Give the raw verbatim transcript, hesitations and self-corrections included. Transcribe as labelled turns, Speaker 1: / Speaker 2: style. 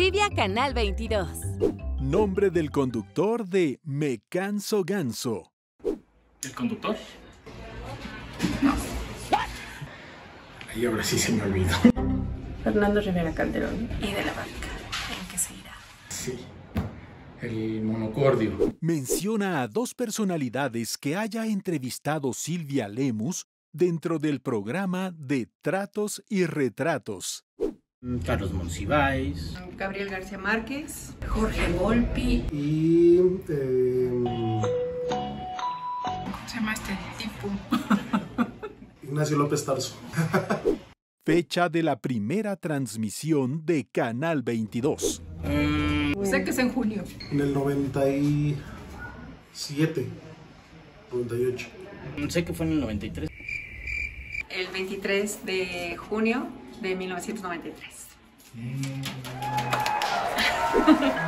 Speaker 1: Trivia Canal veintidós.
Speaker 2: Nombre del conductor de Me Canso Ganso.
Speaker 3: ¿El conductor? No. Ahí ahora sí se me olvidó.
Speaker 4: Fernando Rivera Calderón. Y de la Barca. ¿En qué se irá?
Speaker 3: Sí. El monocordio.
Speaker 2: Menciona a dos personalidades que haya entrevistado Silvia Lemus dentro del programa de Tratos y Retratos.
Speaker 3: Carlos Monsiváis.
Speaker 4: Gabriel García Márquez. Jorge Volpi.
Speaker 5: Y... Eh,
Speaker 4: ¿Cómo se llama este tipo?
Speaker 5: Ignacio López Tarso.
Speaker 2: Fecha de la primera transmisión de Canal veintidós.
Speaker 4: Mm. Sé que es en junio.
Speaker 5: En el noventa y siete, noventa y ocho.
Speaker 3: Sé que fue en el noventa y tres.
Speaker 4: El veintitrés de junio de mil novecientos noventa y tres. Mm.